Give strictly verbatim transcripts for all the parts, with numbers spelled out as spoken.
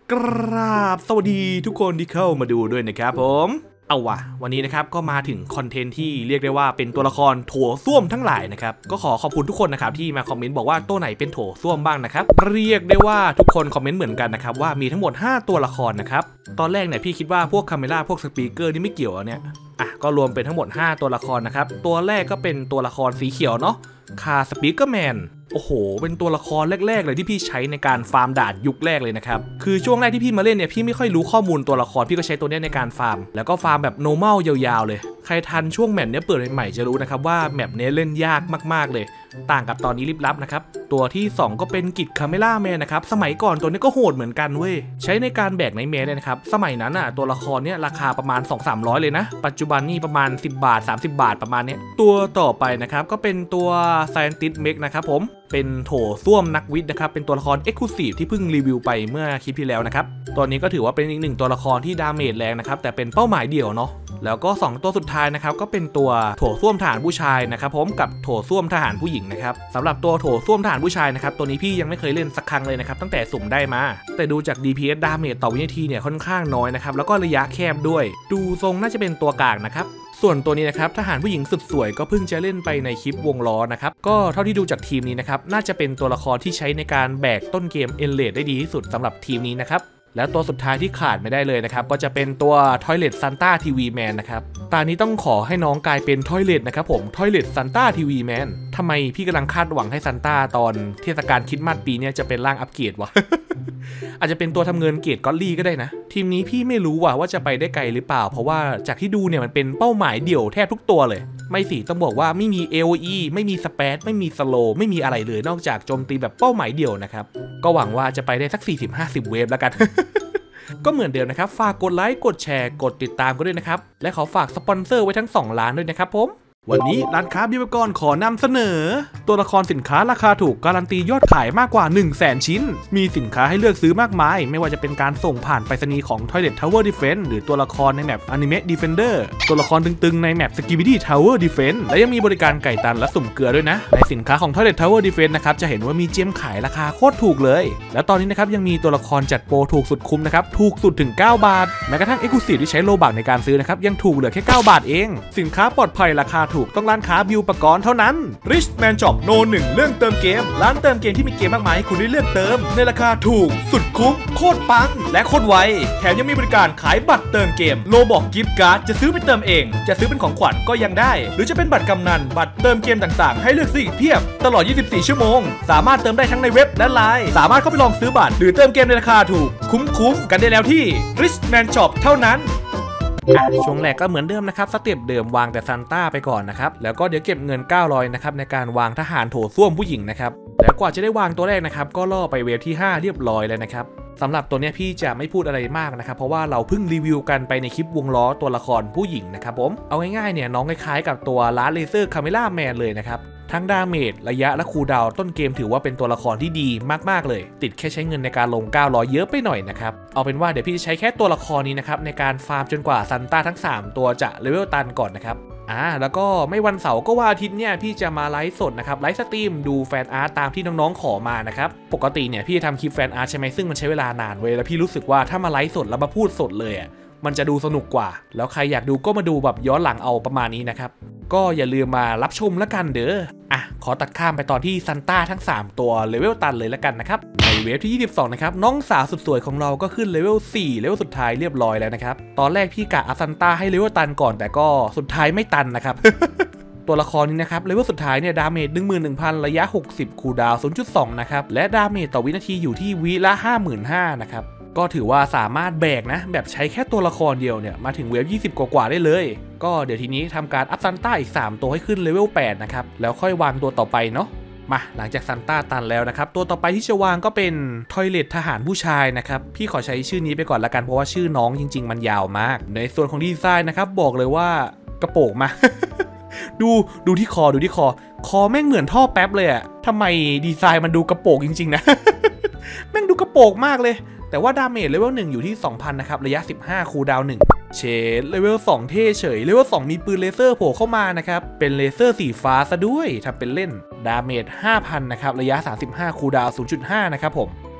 กราบสวัสดีทุกคนที่เข้ามาดูด้วยนะครับผมเอาวะวันนี้นะครับก็มาถึงคอนเทนต์ที่เรียกได้ว่าเป็นตัวละครโถส้วมทั้งหลายนะครับก็ขอขอบคุณทุกคนนะครับที่มาคอมเมนต์บอกว่าตัวไหนเป็นโถส้วมบ้างนะครับเรียกได้ว่าทุกคนคอมเมนต์เหมือนกันนะครับว่ามีทั้งหมดห้าตัวละครนะครับตอนแรกเนี่ยพี่คิดว่าพวกคาเมล่าพวกสปีกเกอร์นี่ไม่เกี่ยวเนี่ยอ่ะก็รวมเป็นทั้งหมดห้าตัวละครนะครับตัวแรกก็เป็นตัวละครสีเขียวเนาะคาสปีกเกอร์แมนโอ้โหเป็นตัวละครแรกๆเลยที่พี่ใช้ในการฟาร์มด่านยุคแรกเลยนะครับคือช่วงแรกที่พี่มาเล่นเนี่ยพี่ไม่ค่อยรู้ข้อมูลตัวละครพี่ก็ใช้ตัวนี้ในการฟาร์มแล้วก็ฟาร์มแบบ normal ยาวๆเลยใครทันช่วงแมปเนี้ยเปิดใหม่ๆจะรู้นะครับว่าแมปเนี้ยเล่นยากมากๆเลยต่างกับตอนนี้ลิบลับนะครับตัวที่สองก็เป็นกิจคาเมล่าแมนนะครับสมัยก่อนตัวนี้ก็โหดเหมือนกันเว้ยใช้ในการแบกในเมนเลยนะครับสมัยนั้นอ่ะตัวละครเนี้ยราคาประมาณ สองถึงสามร้อย เลยนะปัจจุบันนี่ประมาณสิบบาทสามสิบบาทประมาณนี้ตัวต่อไปนะครับก็เป็นตัว Scientist Mech นะครับผมเป็นโถส้วมนักวิทย์นะครับเป็นตัวละคร Exclusive ที่เพิ่งรีวิวไปเมื่อคลิปที่แล้วนะครับตัวนี้ก็ถือว่าเป็นอีกหนึ่งตัวละครที่ดาเมจแรงนะครับแต่เป็นเป้าหมายเดี่ยวเนาะแล้วก็สองตัวสุดท้ายนะครับก็เป็นตัวโถส้วมทหารผู้ชายนะครับผมกับโถส้วมทหารผู้หญิงนะครับสำหรับตัวโถส้วมทหารผู้ชายนะครับตัวนี้พี่ยังไม่เคยเล่นสักครั้งเลยนะครับตั้งแต่สุ่มได้มาแต่ดูจาก ดี พี เอส ดาเมจต่อวินาทีเนี่ยค่อนข้างน้อยนะครับแล้วก็ระยะแคบด้วยดูทรงน่าจะเป็นตัวกลางนะครับส่วนตัวนี้นะครับทหารผู้หญิงสุดสวยก็เพิ่งจะเล่นไปในคลิปวงล้อนะครับก็เท่าที่ดูจากทีมนี้นะครับน่าจะเป็นตัวละครที่ใช้ในการแบกต้นเกมเอ็นเลดได้ดีที่สุดสำหรับทีมนี้นะครับแล้วตัวสุดท้ายที่ขาดไม่ได้เลยนะครับก็จะเป็นตัว Toilet Santa ที วี Man นะครับตานี้ต้องขอให้น้องกลายเป็น Toilet นะครับผม Toilet Santa ที วี Man ทำไมพี่กำลังคาดหวังให้ซันต้าตอนเทศกาลคริสต์มาสปีนี้จะเป็นร่างอัปเกรดวะ อาจจะเป็นตัวทำเงินเกรดก็อดลี่ก็ได้นะทีมนี้พี่ไม่รู้ว่าว่าจะไปได้ไกลหรือเปล่าเพราะว่าจากที่ดูเนี่ยมันเป็นเป้าหมายเดี่ยวแทบทุกตัวเลยไม่สิต้องบอกว่าไม่มี เอ โอ อี ไม่มีสเปซไม่มีสโลไม่มีอะไรเลยนอกจากโจมตีแบบเป้าหมายเดี่ยวนะครับก็หวังว่าจะไปได้สัก สี่สิบห้าสิบ เวฟแล้วกัน ก็เหมือนเดิมนะครับฝากกดไลค์กดแชร์กดติดตามกันด้วยนะครับและขอฝากสปอนเซอร์ไว้ทั้งสองร้านด้วยนะครับผมวันนี้ร้านค้าบิวกรขอนำเสนอตัวละครสินค้าราคาถูกการันตียอดขายมากกว่า หนึ่งแสน ชิ้นมีสินค้าให้เลือกซื้อมากมายไม่ว่าจะเป็นการส่งผ่านไปรษณีย์ของ Toilet Tower Defense หรือตัวละครในแมป Anime Defender ตัวละครตึงๆในแมป Skibidi Tower Defense และยังมีบริการไก่ตันและสุ่มเกลือด้วยนะในสินค้าของ Toilet Tower Defense นะครับจะเห็นว่ามีเจมขายราคาโคตรถูกเลยแล้วตอนนี้นะครับยังมีตัวละครจัดโปรถูกสุดคุ้มนะครับถูกสุดถึงเก้าบาทแม้กระทั่ง Exclusive ที่ใช้โลบัคในการซื้อนะครับยังถูกเหลือแค่เก้าบาทเองสินค้าปลอดภัยราคาถูกต้องร้านค้าบิวปกรณ์เท่านั้น Richman Shop โน หนึ่งเรื่องเติมเกมร้านเติมเกมที่มีเกมมากมายให้คุณได้เลือกเติมในราคาถูกสุดคุ้มโคตรปังและโคตรไวแถมยังมีบริการขายบัตรเติมเกมโลบอกกิฟต์การ์ดจะซื้อไปเติมเองจะซื้อเป็นของขวัญก็ยังได้หรือจะเป็นบัตรกำนันบัตรเติมเกมต่างๆให้เลือกซื้ออีกเพียบตลอดยี่สิบสี่ชั่วโมงสามารถเติมได้ทั้งในเว็บและไลน์สามารถเข้าไปลองซื้อบัตรหรือเติมเกมในราคาถูกคุ้มๆกันได้แล้วที่ Richman Shop เท่านั้นช่วงแรกก็เหมือนเดิมนะครับสเต็ปเดิมวางแต่ซันต้าไปก่อนนะครับแล้วก็เดี๋ยวเก็บเงินเก้าร้อยนะครับในการวางทหารโถส้วมผู้หญิงนะครับแล้วกว่าจะได้วางตัวแรกนะครับก็ล่อไปเวฟที่ห้าเรียบร้อยแล้วนะครับสำหรับตัวนี้พี่จะไม่พูดอะไรมากนะครับเพราะว่าเราเพิ่งรีวิวกันไปในคลิปวงล้อตัวละครผู้หญิงนะครับผมเอาง่ายๆเนี่ยน้องคล้ายๆกับตัวลาร์เลเซอร์คาเมล่าแมนเลยนะครับทั้งดาเมจระยะและคูลดาวน์ต้นเกมถือว่าเป็นตัวละครที่ดีมากๆเลยติดแค่ใช้เงินในการลงเก้าร้อยเยอะไปหน่อยนะครับเอาเป็นว่าเดี๋ยวพี่จะใช้แค่ตัวละครนี้นะครับในการฟาร์มจนกว่าซันต้าทั้งสามตัวจะเลเวลตันก่อนนะครับอ่าแล้วก็ไม่วันเสาร์ก็ว่าอาทิตย์เนี่ยพี่จะมาไลฟ์สดนะครับไลฟ์สตรีมดูแฟนอาร์ตตามที่น้องๆขอมานะครับปกติเนี่ยพี่จะทำคลิปแฟนอาร์ตใช่ไหมซึ่งมันใช้เวลานานเว้ยแล้วพี่รู้สึกว่าถ้ามาไลฟ์สดแล้วมาพูดสดเลยอ่ะมันจะดูสนุกกว่าแล้วใครอยากดูก็มาดูแบบย้อนหลังเอาประมาณนี้นะครับก็อย่าลืมมารับชมแล้วกันเด้ออ่ะขอตัดข้ามไปตอนที่ซันต้าทั้งสามตัวเลเวลตันเลยแล้วกันนะครับในเวฟที่ยี่สิบสองนะครับน้องสาวสุดสวยของเราก็ขึ้นเลเวลสี่เลเวลสุดท้ายเรียบร้อยแล้วนะครับตอนแรกพี่กะอัพซันต้าให้เลเวลตันก่อนแต่ก็สุดท้ายไม่ตันนะครับ ตัวละครนี้นะครับเลเวลสุดท้ายเนี่ยดาเมจ หนึ่งหมื่นหนึ่งพัน ระยะหกสิบคูลดาวน์ ศูนย์จุดสอง นะครับและดาเมจต่อวินาทีอยู่ที่วิละ ห้าหมื่นห้าพัน นะครับก็ถือว่าสามารถแบกนะแบบใช้แค่ตัวละครเดียวเนี่ยมาถึงเวฟยี่สิบกว่าๆได้เลยก็เดี๋ยวทีนี้ทำการอัพซันต้าอีกสามตัวให้ขึ้นเลเวลแปดนะครับแล้วค่อยวางตัวต่อไปเนาะมาหลังจากซันต้าตันแล้วนะครับตัวต่อไปที่จะวางก็เป็นทอยเลททหารผู้ชายนะครับพี่ขอใช้ชื่อนี้ไปก่อนละกันเพราะว่าชื่อน้องจริงๆมันยาวมากในส่วนของดีไซน์นะครับบอกเลยว่ากระโปรงมา ดูดูที่คอดูที่คอคอแม่งเหมือนท่อแป๊บเลยอะทำไมดีไซน์มันดูกระโปรงจริงๆนะ แม่งดูกระโปรงมากเลยแต่ว่าดาเมจเลเวลหนึ่งอยู่ที่ สองพัน นะครับระยะสิบห้าคูลดาวน์หนึ่งเชดเลเวลสองเท่เฉยเลเวลสองมีปืนเลเซอร์โผล่เข้ามานะครับเป็นเลเซอร์สีฟ้าซะด้วยทำเป็นเล่นดาเมจ ห้าพัน นะครับระยะสามสิบห้าคูลดาวน์ ศูนย์จุดห้า นะครับผม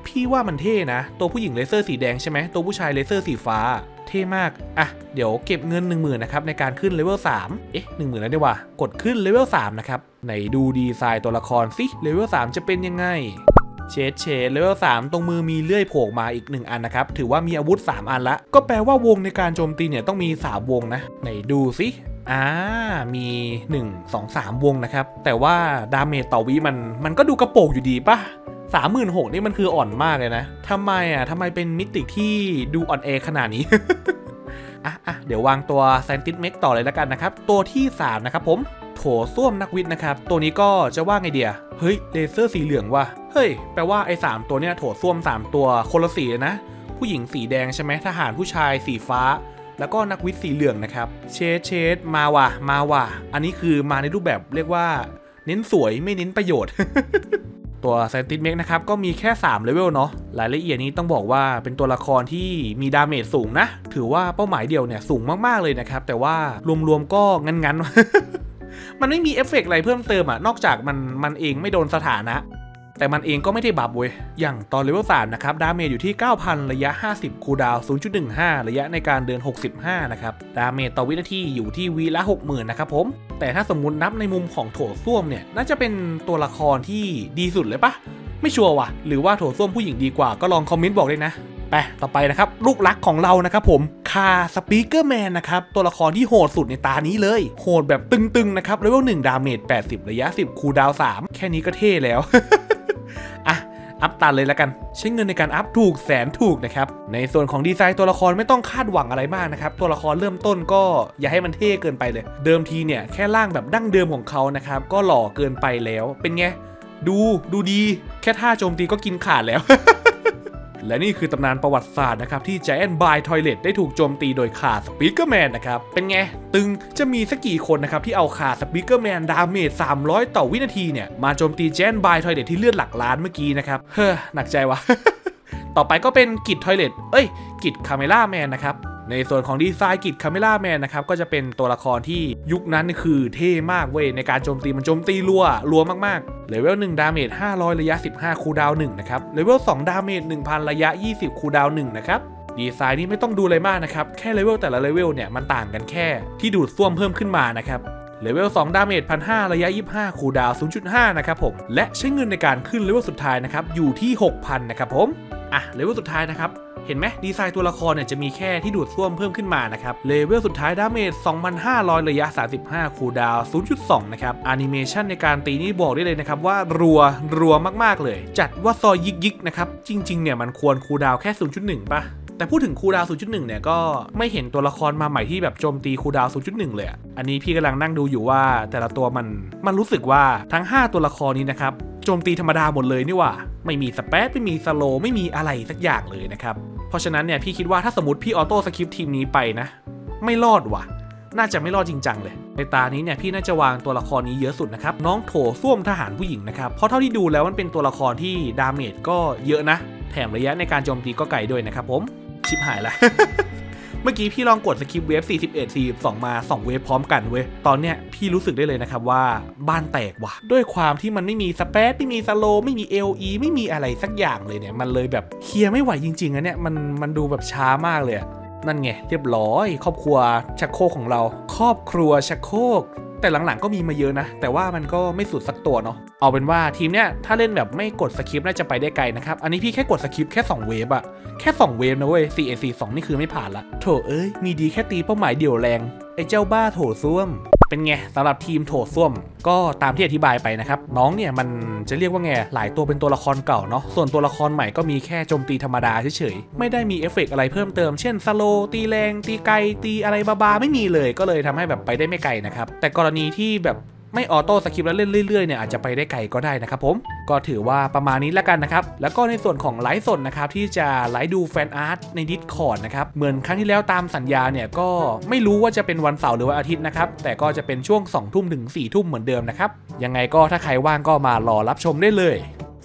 พี่ว่ามันเท่นะตัวผู้หญิงเลเซอร์สีแดงใช่ไหมตัวผู้ชายเลเซอร์สีฟ้าเท่มากอ่ะเดี๋ยวเก็บเงิน หนึ่งหมื่น นะครับในการขึ้นเลเวลสามเอ๊ะ หนึ่งหมื่น แล้วดีกว่ากดขึ้นเลเวลสามนะครับไหนดูดีไซน์ตัวละครสิเลเวลสามจะเป็นยังไงเชดเชดเลเวลสามตรงมือมีเลื่อยโผล่มาอีกหนึ่งอันนะครับถือว่ามีอาวุธสามอันละก็แปลว่าวงในการโจมตีเนี่ยต้องมีสามวงนะไหนดูสิอ่ามีหนึ่ง สอง สามวงนะครับแต่ว่าดาเมจต่อวิมันมันก็ดูกระโปงอยู่ดีป่ะ สามหมื่นหกพัน นี่มันคืออ่อนมากเลยนะทำไมอ่ะทำไมเป็นมิติที่ดูอ่อนแอขนาดนี้ อ่ะอ่ะเดี๋ยววางตัวไซนติสเมกต่อเลยแล้วกันนะครับตัวที่สามนะครับผมโถส้วมนักวิทย์นะครับตัวนี้ก็จะว่าไงเดียเฮ้ยเลเซอร์สีเหลืองว่ะเฮ้ยแปลว่าไอ้สามตัวเนี้ยโถส้วมสามตัวคนละสีนะผู้หญิงสีแดงใช่ไหมทหารผู้ชายสีฟ้าแล้วก็นักวิทย์สีเหลืองนะครับเชดเชดมาว่ะมาว่ะอันนี้คือมาในรูปแบบเรียกว่าเน้นสวยไม่เน้นประโยชน์ ตัวไซนติสเมกนะครับก็มีแค่สามเลเวลเนาะรายละเอียดนี้ต้องบอกว่าเป็นตัวละครที่มีดาเมจสูงนะถือว่าเป้าหมายเดียวเนี่ยสูงมากๆเลยนะครับแต่ว่ารวมๆก็งั้นๆ มันไม่มีเอฟเฟกต์อะไรเพิ่มเติมอ่ะนอกจากมันมันเองไม่โดนสถานะแต่มันเองก็ไม่ได้บัฟเว้ยอย่างตอนเลเวลสามนะครับดาเมจอยู่ที่ เก้าพัน ระยะห้าสิบคูลดาวน์ ศูนย์จุดหนึ่งห้า ระยะในการเดินหกสิบห้านะครับดาเมจต่อวินาทีอยู่ที่วีละ หกหมื่น นะครับผมแต่ถ้าสมมุตินับในมุมของโถส้วมเนี่ยน่าจะเป็นตัวละครที่ดีสุดเลยปะไม่ชัวร์ว่ะหรือว่าโถส้วมผู้หญิงดีกว่าก็ลองคอมเมนต์บอกเลยนะไปต่อไปนะครับลูกรักของเรานะครับผมคาสปีกเกอร์แมนนะครับตัวละครที่โหดสุดในตานี้เลยโหดแบบตึงๆนะครับเลเวลหนึ่งดาเมจแปดสิบระยะสิบคูลดาวน์สามแค่นี้ก็เท่แล้ว อ่ะอัพตันเลยแล้วกันใช้เงินในการอัพถูกแสนถูกนะครับในส่วนของดีไซน์ตัวละครไม่ต้องคาดหวังอะไรมากนะครับตัวละครเริ่มต้นก็อย่าให้มันเท่เกินไปเลยเดิมทีเนี่ยแค่ร่างแบบดั้งเดิมของเขานะครับก็หล่อเกินไปแล้วเป็นไงดูดูดีแค่ท่าโจมตีก็กินขาดแล้ว และนี่คือตำนานประวัติศาสตร์นะครับที่ Giant by Toilet ได้ถูกโจมตีโดยคาสปีกเกอร์แมนนะครับเป็นไงตึงจะมีสักกี่คนนะครับที่เอาคาสปีกเกอร์แมนดาเมจสามร้อยต่อวินาทีเนี่ยมาโจมตี Giant by Toilet ที่เลือดหลักล้านเมื่อกี้นะครับเฮ้อหนักใจวะ ต่อไปก็เป็นกิจทอยเลตเอ้ยกิจคาเมล่าแมนนะครับในส่วนของดีไซน์กิจคาเมล่าแมนนะครับก็จะเป็นตัวละครที่ยุคนั้นคือเท่มากเว้ยในการโจมตีมันโจมตีรัวรัวมากๆเลเวลหนึ่งดาเมจห้าร้อยระยะสิบห้าคูลดาวน์หนึ่งนะครับเลเวลสองดาเมจ หนึ่งพัน ระยะยี่สิบคูลดาวน์หนึ่งนะครับดีไซน์นี้ไม่ต้องดูอะไรมากนะครับแค่เลเวลแต่ละเลเวลเนี่ยมันต่างกันแค่ที่ดูดซ่วมเพิ่มขึ้นมานะครับเลเวลสองดาเมจ หนึ่งพันห้าร้อย ระยะยี่สิบห้าคูลดาวน์ ศูนย์จุดห้า นะครับผมและใช้เงินในการขึ้นเลเวลสุดท้ายนะครับอยู่ที่ หกพัน นะครับผมอ่ะเลเวลสุดท้ายนะครับเห็นไหมดีไซน์ตัวละครเนี่ยจะมีแค่ที่ดูดซ่วมเพิ่มขึ้นมานะครับเลเวลสุดท้ายดาเมจ สองพันห้าร้อย ระยะสามสิบห้าคูลดาวน์ ศูนย์จุดสอง นะครับแอนิเมชันในการตีนี่บอกได้เลยนะครับว่ารัวรัวมากๆเลยจัดว่าซอยยิกยิกนะครับจริงๆเนี่ยมันควรคูลดาวน์แค่ ศูนย์จุดหนึ่ง ป่ะแต่พูดถึงคูลดาวน์ ศูนย์จุดหนึ่ง เนี่ยก็ไม่เห็นตัวละครมาใหม่ที่แบบโจมตีคูลดาวน์ ศูนย์จุดหนึ่ง เลยอันนี้พี่กำลังนั่งดูอยู่ว่าแต่ละตัวมันมันรู้สึกว่าทั้งห้าตัวละครนี้นะครับโจมตีธรรมดาหมดเลยนี่ว่าไม่มีสเปซไม่มีสโลไม่มีอะไรสักอย่างเลยนะครับเพราะฉะนั้นเนี่ยพี่คิดว่าถ้าสมมติพี่ออโต้สคริปต์ทีมนี้ไปนะไม่รอดว่ะน่าจะไม่รอดจริงจังเลยในตานี้เนี่ยพี่น่าจะวางตัวละครนี้เยอะสุดนะครับน้องโถส้วมทหารผู้หญิงนะครับเพราะเท่าที่ดูแล้วมันเป็นตัวละครที่ดาเมจก็เยอะนะแถมระยะในการโจมตีก็ไกลด้วยนะครับผมชิบหายละ เมื่อกี้พี่ลองกดสคริปต์เวฟสี่สิบเอ็ด สี่สิบสองมาสองเวฟพร้อมกันเว้ยตอนเนี้ยพี่รู้สึกได้เลยนะครับว่าบ้านแตกว่ะด้วยความที่มันไม่มีสเปซไม่มีสโลไม่มี เอล อี ไม่มีอะไรสักอย่างเลยเนี่ยมันเลยแบบเคลียร์ไม่ไหวจริงๆอะเนี่ยมันมันดูแบบช้ามากเลยนั่นไงเรียบร้อยครอบครัวชักโครกของเราครอบครัวชักโครกแต่หลังๆก็มีมาเยอะนะแต่ว่ามันก็ไม่สุดสักตัวเนาะเอาเป็นว่าทีมเนี้ยถ้าเล่นแบบไม่กดสคริปต์น่าจะไปได้ไกลนะครับอันนี้พี่แค่กดสคริปต์แค่สองเวฟอะแค่สองเวฟนะเว้ย สี่ เอ สี่ สอง นี่คือไม่ผ่านละโถเอ้ยมีดีแค่ตีเป้าหมายเดี่ยวแรงไอ้เจ้าบ้าโถส้วมเป็นไงสำหรับทีมโถส้วมก็ตามที่อธิบายไปนะครับน้องเนี่ยมันจะเรียกว่าไงหลายตัวเป็นตัวละครเก่าเนาะส่วนตัวละครใหม่ก็มีแค่โจมตีธรรมดาเฉยๆไม่ได้มีเอฟเฟกต์อะไรเพิ่มเติมเช่นสโลตีแรงตีไกลตีอะไรบาๆไม่มีเลยก็เลยทำให้แบบไปได้ไม่ไกลนะครับแต่กรณีที่แบบไม่ออโต้สคริปต์แล้วเล่นเรื่อยๆเนี่ยอาจจะไปได้ไกลก็ได้นะครับผมก็ถือว่าประมาณนี้แล้วกันนะครับแล้วก็ในส่วนของไลฟ์สดนะครับที่จะไลฟ์ดูแฟนอาร์ตใน Discord นะครับเหมือนครั้งที่แล้วตามสัญญาเนี่ยก็ไม่รู้ว่าจะเป็นวันเสาร์หรือวันอาทิตย์นะครับแต่ก็จะเป็นช่วงสองทุ่มถึงสี่ทุ่มเหมือนเดิมนะครับยังไงก็ถ้าใครว่างก็มารอรับชมได้เลย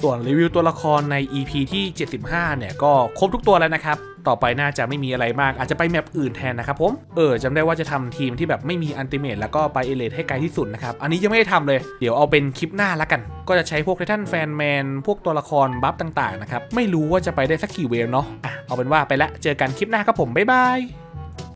ส่วนรีวิวตัวละครใน อี พี ที่เจ็ดสิบห้าเนี่ยก็ครบทุกตัวแล้วนะครับต่อไปน่าจะไม่มีอะไรมากอาจจะไปแมปอื่นแทนนะครับผมเออจำได้ว่าจะทำทีมที่แบบไม่มีอันติเมทแล้วก็ไปเอเลทให้ไกลที่สุดนะครับอันนี้ยังไม่ได้ทำเลยเดี๋ยวเอาเป็นคลิปหน้าละกันก็จะใช้พวกไททันแฟนแมนพวกตัวละครบัฟต่างๆนะครับไม่รู้ว่าจะไปได้สักกี่เวฟเนาะอ่ะเอาเป็นว่าไปละเจอกันคลิปหน้าครับผมบ๊ายบาย